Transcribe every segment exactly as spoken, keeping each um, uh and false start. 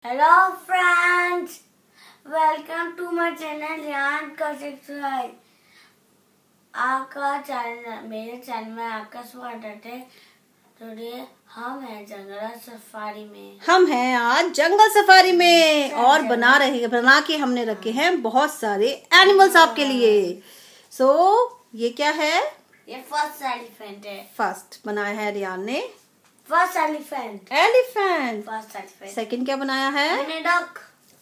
Hello friends, welcome to my channel Ryan Kaushik Rai. आपका channel मेरे channel में आपका स्वागत है। टुडे हम हैं जंगल सफारी में। हम हैं आज जंगल सफारी में और बना रहे बना के हमने रखे हैं बहुत सारे एनिमल्स आपके लिए। सो so, ये क्या है? ये फर्स्ट एलिफेंट है। फर्स्ट बनाया है रियान ने। First elephant. Elephant. First elephant. Second क्या बनाया है? मैंने डक।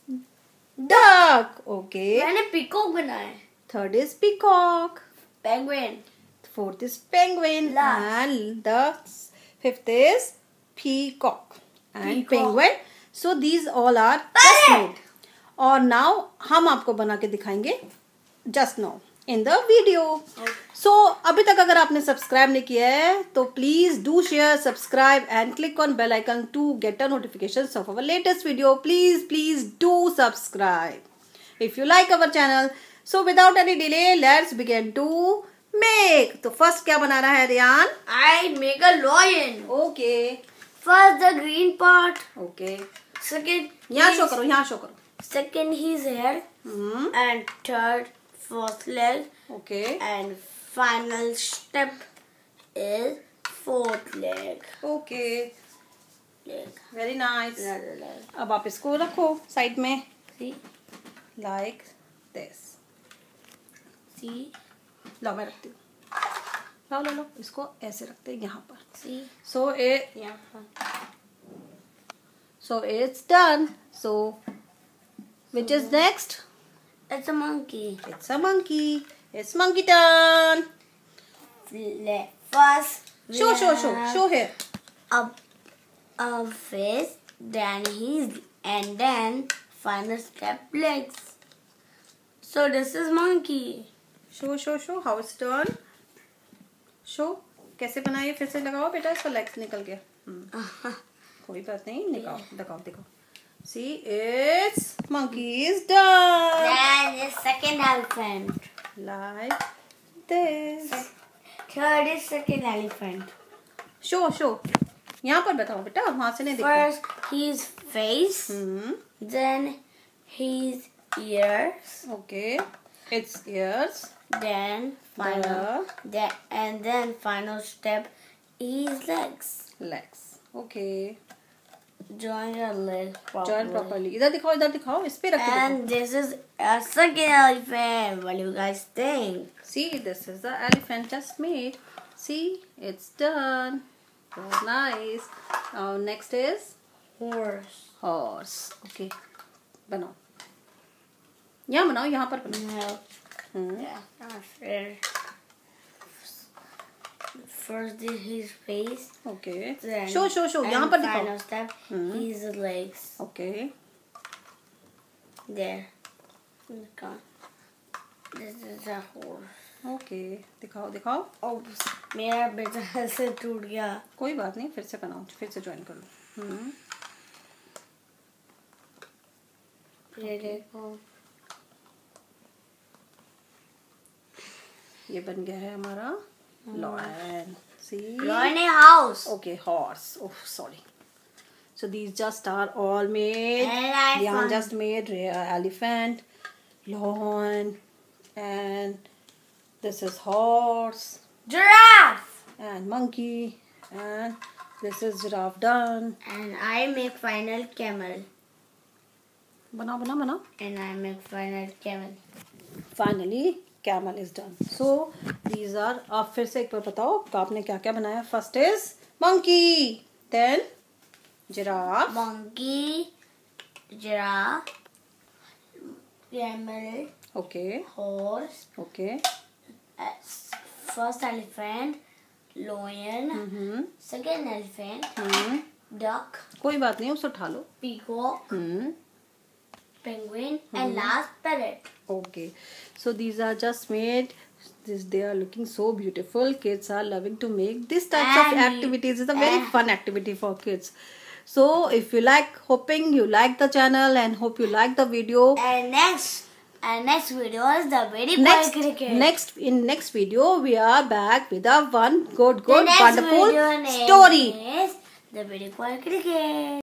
डक। ओके। मैंने पीकॉक बनाया है। Third is peacock. Penguin. Fourth is penguin and the fifth is peacock and penguin. So these all are just made और now हम आपको बना के दिखाएंगे just now in the video. So अभी तक अगर आपने सब्सक्राइब नहीं किया है तो please do share, subscribe and click on bell icon to get a notification of our latest video. Please please do subscribe if you like our channel. So without any delay let's begin to make. तो first क्या बना रहा है Ryan? I make a lion. Okay. First the green part. Okay. Second. यहाँ show करो, यहाँ show करो। Second his hair. Hmm. And third fourth leg. Okay. And final step is fourth leg. Okay. Leg. Very nice. Another leg. अब आप इसको रखो side में See? Like this. See? लो मैं रखती हूँ। लो लो लो इसको ऐसे रखते हैं यहाँ पर। See? So a Yeah. So it's done. So which is next? It's a monkey. It's a monkey. It's monkey turn. Le- First. we show show show have show here. A, a face. Then his and then final step legs. So this is monkey. Show show show how it's done. Show कैसे बनाइए, फिर से लगाओ बेटा, इसका legs निकल गया। हम्म, कोई बात नहीं, निकाओ दिखाओ दिखाओ। See it's monkey is done. Then the second elephant. Like this. Third is second elephant. Show show यहाँ पर बताओ बेटा, वहां से नहीं दिखता। First his face. Hmm. Then his ears. Okay. It's ears. Then final. Then and then final step is legs. Legs. Okay. Join your leg properly. Join properly. इधर दिखाओ, इधर दिखाओ, इस पे रख के And this is a second elephant. What do you guys think? see this is the elephant just made. See it's done. So nice. Now next is Horse. horse. Okay, बनाओ, यहाँ बनाओ, यहाँ पर बनाओ। No. Hmm. Yeah, not fair. First is his face. Okay. Then show show show यहाँ पर and दिखाओ। final step Hmm. his legs. Okay. There. Okay. This is a horse. Okay दिखाओ दिखाओ। Oh, मेरा बेटा ऐसे टूट गया। कोई बात नहीं, फिर से बनाओ, फिर से ज्वाइन कर लो। हम्म। ये देखो। ये बन गया है हमारा lion. See Lion house. okay, horse. Oh, sorry. So these just are all made. Elephant. Lian just made uh, elephant, lion, and this is horse Giraffe. and monkey, and this is giraffe done. And I make final camel. बनाओ बनाओ बनाओ। And I make final camel. Finally, camel is done. So these are, आप फिर से एक बार बताओ कि आपने क्या क्या बनाया। First is monkey, then giraffe, Monkey, giraffe, camel, okay, horse, okay, uh, first elephant, lion, hmm second elephant, hmm duck, कोई बात नहीं, उसे उठा लो। peacock, hmm penguin, and last parrot. okay, so these are just made. This they are looking so beautiful. Kids are loving to make this types of And- activities. It's a very and- fun activity for kids. So if you like, hoping you like the channel and hope you like the video. And next, and next video is the very Next, boy cricket. next in next video we are back with a one good, The good, next wonderful video name story. is the very boy cricket.